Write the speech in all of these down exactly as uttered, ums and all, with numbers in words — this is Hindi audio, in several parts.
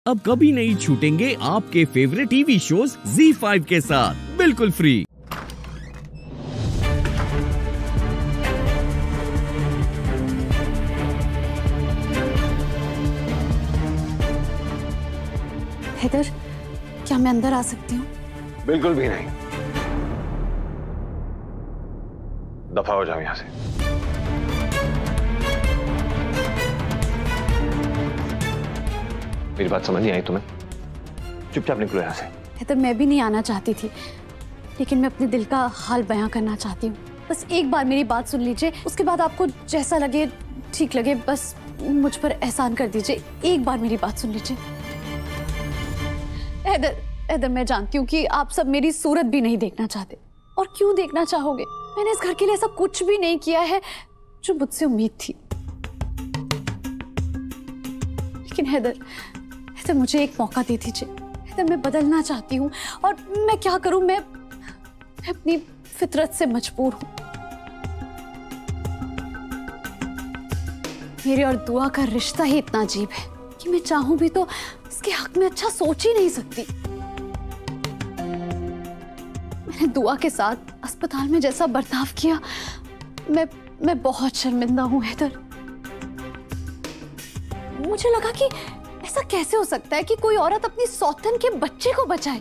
अब कभी नहीं छूटेंगे आपके favourite TV shows Zee five के साथ बिल्कुल फ्री। हैदर, क्या मैं अंदर आ सकती हूँ? बिल्कुल भी नहीं। दफा हो जाओ यहां से। मेरी बात समझ नहीं आई तुम्हें? चुपचाप निकलो यहां से। हैदर, मैं भी नहीं आना चाहती थी, लेकिन मैं अपने दिल का हाल बयां करना चाहती हूँ। बस एक बार मेरी बात सुन लीजिए, उसके बाद आपको जैसा लगे ठीक लगे, बस मुझ पर एहसान कर दीजिए। एक बार मेरी बात सुन लीजिए। हैदर, हैदर, मैं जानती हूँ कि आप सब मेरी सूरत भी नहीं देखना चाहते, और क्यों देखना चाहोगे? मैंने इस घर के लिए ऐसा कुछ भी नहीं किया है जो मुझसे उम्मीद थी। लेकिन हैदर, हैदर, मुझे एक मौका दे दीजिए। हैदर, मैं बदलना चाहती हूँ, और मैं क्या करूँ? मैं, मैं अपनी फितरत से मजबूर हूँ। मेरे और दुआ का रिश्ता ही इतना अजीब है कि मैं चाहूं भी तो इसके हक में अच्छा सोच ही नहीं सकती। मैंने दुआ के साथ अस्पताल में जैसा बर्ताव किया, मैं मैं बहुत शर्मिंदा हूं हैदर। मुझे लगा कि ऐसा कैसे हो सकता है कि कोई औरत अपनी सौतन के बच्चे को बचाए।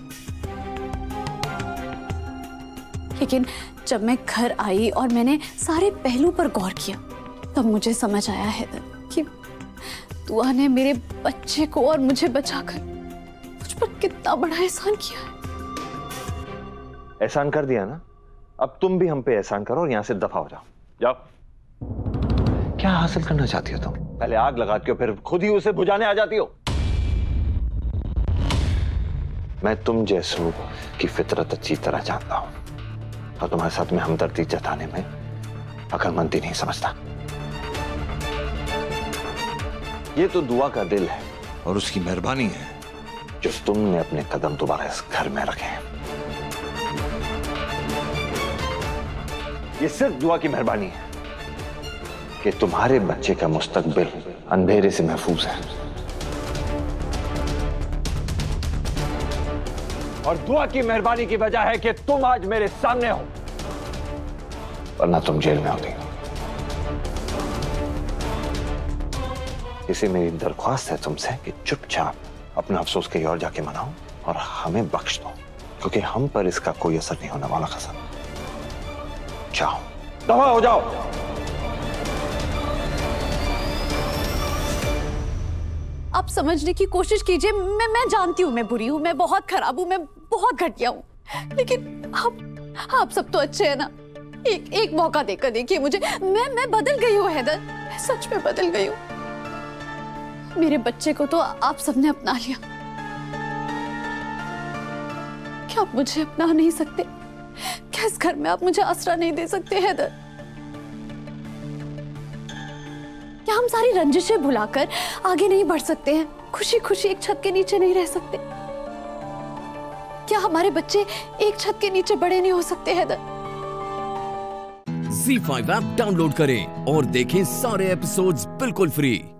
लेकिन जब मैं घर आई और मैंने सारे पहलू पर गौर किया, तब मुझे समझ आया हैदर कि दुआ ने मेरे बच्चे को और मुझे बचाकर मुझ पर कितना बड़ा एहसान किया है। एहसान कर दिया ना, अब तुम भी हम पे एहसान करो और यहां से दफा हो जाओ। जाओ। क्या हासिल करना चाहती हो तुम? पहले आग लगाती हो, फिर खुद ही उसे बुझाने आ जाती हो। मैं तुम जैसों की फितरत अच्छी तरह जानता हूं, और तुम्हारे साथ में हमदर्दी जताने में अक्लमंदी नहीं समझता। ये तो दुआ का दिल है और उसकी मेहरबानी है जो तुमने अपने कदम दोबारा इस घर में रखे हैं। ये सिर्फ दुआ की मेहरबानी है कि तुम्हारे बच्चे का मुस्तकबिल अंधेरे से महफूज है, और दुआ की मेहरबानी की वजह है कि तुम आज मेरे सामने हो, वरना तुम जेल में होती। इसे मेरी दरख्वास्त है तुमसे कि चुपचाप अपना अफसोस कहीं और जाके मनाओ और हमें बख्श दो, क्योंकि हम पर इसका कोई असर नहीं होने वाला। कसम। जाओ, दफा हो जाओ। आप समझने की कोशिश कीजिए। मैं मैं जानती हूँ मैं बुरी हूँ, मैं बहुत खराब हूँ, मैं बहुत घटिया हूँ, लेकिन आप आप सब तो अच्छे हैं ना। एक एक मौका देकर देखिए मुझे। मैं मैं बदल गई हूँ हैदर, मैं सच में बदल गई हूँ। मेरे बच्चे को तो आप सबने अपना लिया, क्या आप मुझे अपना नहीं सकते? क्या इस घर में आप मुझे आसरा नहीं दे सकते हैदर? क्या हम सारी रंजिशें भुलाकर आगे नहीं बढ़ सकते हैं? खुशी खुशी एक छत के नीचे नहीं रह सकते? क्या हमारे बच्चे एक छत के नीचे बड़े नहीं हो सकते Haider? Zee five app download करें और देखें सारे एपिसोड्स बिल्कुल फ्री।